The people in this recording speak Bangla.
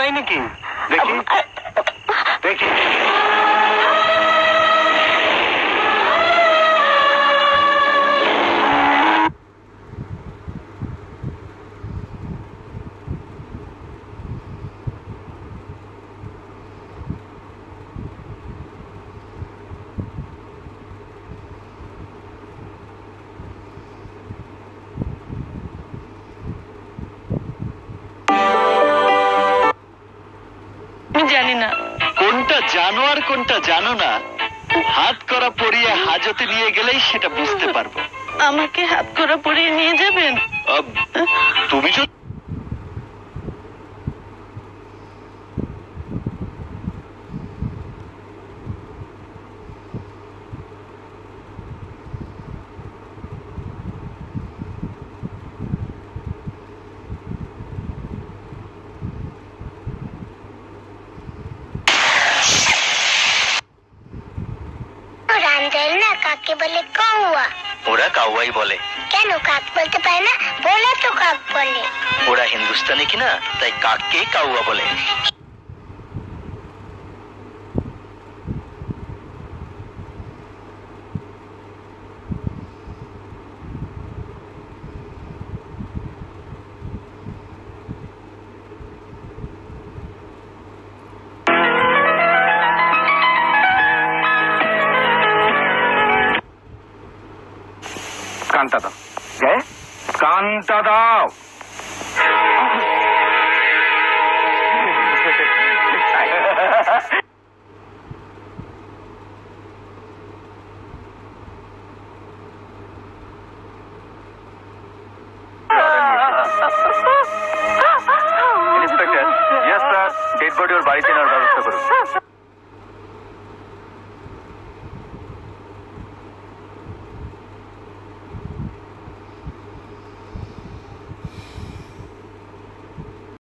তাই নাকি? দেখি দেখি। জানি না কোনটা জানো আর কোনটা জানো না, হাত করা পরিয়ে হাজতে নিয়ে গেলেই সেটা বুঝতে পারবো। আমাকে হাত করা পরিয়ে নিয়ে যাবেন? তুমি যদি না কাকে বলে কাউয়া? ওরা কাউয়াই বলে। কেন কাক বলতে পারে না? বলে তো কাক বলে। ওরা হিন্দুস্তানি কিনা, তাই কাককে কাউয়া বলে। কানটা দাও, কানটা দাও। Inspector, yes sir, dead body ওর বাড়িতে নেওয়ার ব্যবস্থা করুন।